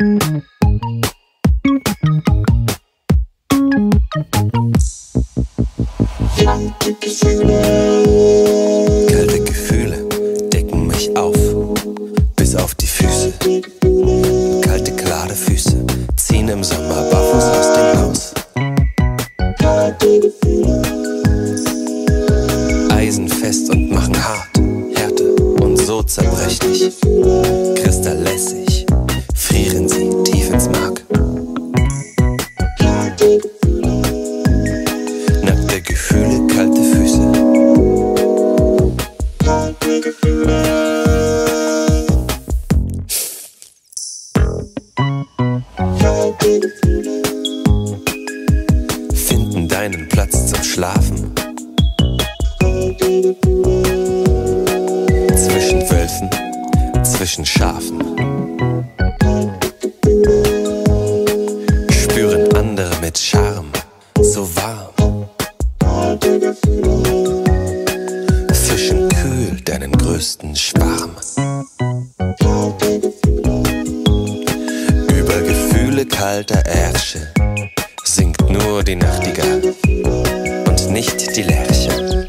Kalte Gefühle decken mich auf, bis auf die Füße. Kalte, klare Füße ziehen im Sommer barfuß aus dem Haus. Eisenfest und machen hart, Härte und so zerbrechlich. Kristalllässig frieren sie tief ins Mark. Nackte Gefühle, kalte Füße. Finden deinen Platz zum Schlafen. Zwischen Wölfen, zwischen Schafen. Spüren andere mit Charme, so warm. Fischen kühl deinen größten Schwarm. Über Gefühle kalter Ärsche singt nur die Nachtigall und nicht die Lerche.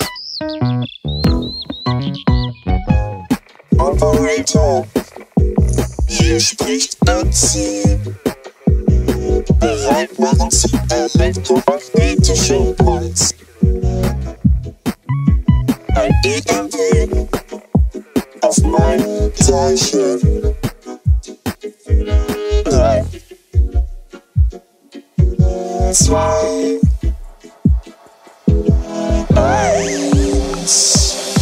Operator, hier spricht Nancy. Bereit machen Sie elektromagnetische Impuls. Ein EMP auf mein Zeichen. 3, 2, 1.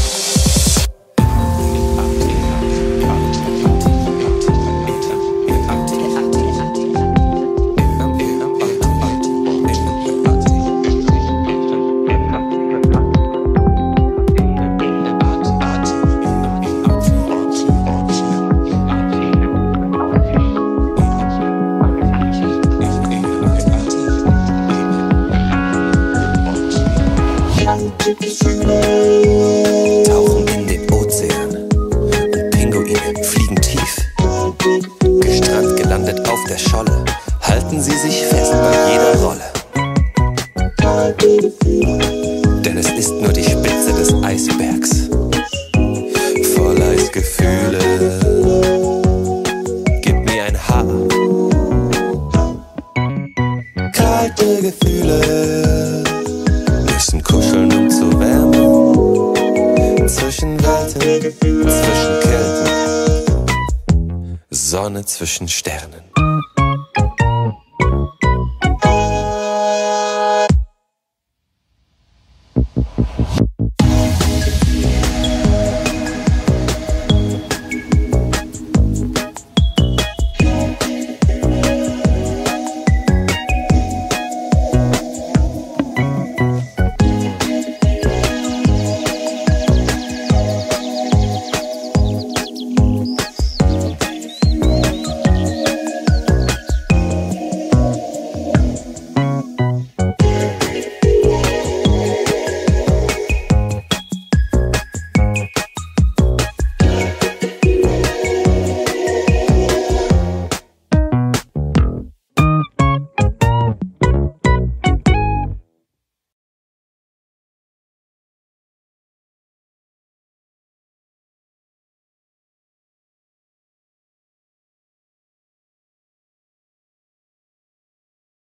Tauchen in den Ozean und Pinguine fliegen tief. Gestrandet, gelandet auf der Scholle, halten sie sich fest bei jeder Rolle. Denn es ist nur die Spitze des Eisbergs, voll Eisgefühle. Gib mir ein Haar. Kalte Gefühle müssen kuscheln, um zu wärmen. Zwischen Welten, zwischen Kelten, Sonne zwischen Sternen.